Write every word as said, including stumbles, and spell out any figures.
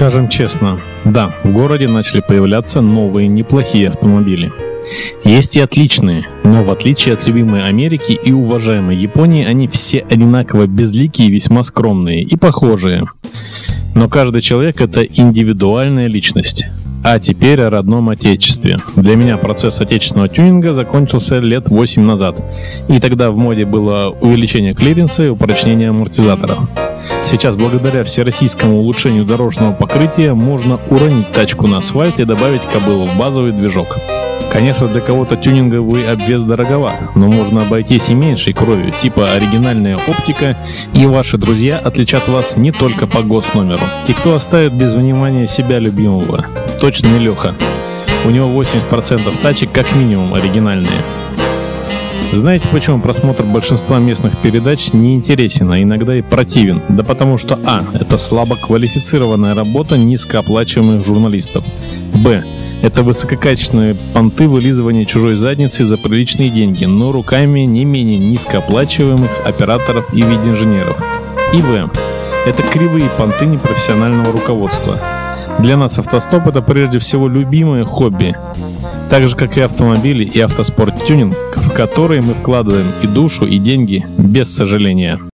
Скажем честно, да, в городе начали появляться новые неплохие автомобили. Есть и отличные, но в отличие от любимой Америки и уважаемой Японии, они все одинаково безликие и весьма скромные и похожие. Но каждый человек — это индивидуальная личность. А теперь о родном отечестве. Для меня процесс отечественного тюнинга закончился лет восемь назад. И тогда в моде было увеличение клиренса и упрочнение амортизаторов. Сейчас, благодаря всероссийскому улучшению дорожного покрытия, можно уронить тачку на асфальт и добавить кобылу в базовый движок. Конечно, для кого-то тюнинговый обвес дороговат, но можно обойтись и меньшей кровью, типа оригинальная оптика, и ваши друзья отличат вас не только по госномеру. И кто оставит без внимания себя любимого? Точно не Леха. У него восемьдесят процентов тачек как минимум оригинальные. Знаете, почему просмотр большинства местных передач не интересен, а иногда и противен? Да потому что а. Это слабо квалифицированная работа низкооплачиваемых журналистов. Б. Это высококачественные понты вылизывания чужой задницы за приличные деньги, но руками не менее низкооплачиваемых операторов и видеоинженеров. И В. Это кривые понты непрофессионального руководства. Для нас автостоп — это прежде всего любимое хобби. Так же, как и автомобили и автоспорт-тюнинг, в которые мы вкладываем и душу, и деньги без сожаления.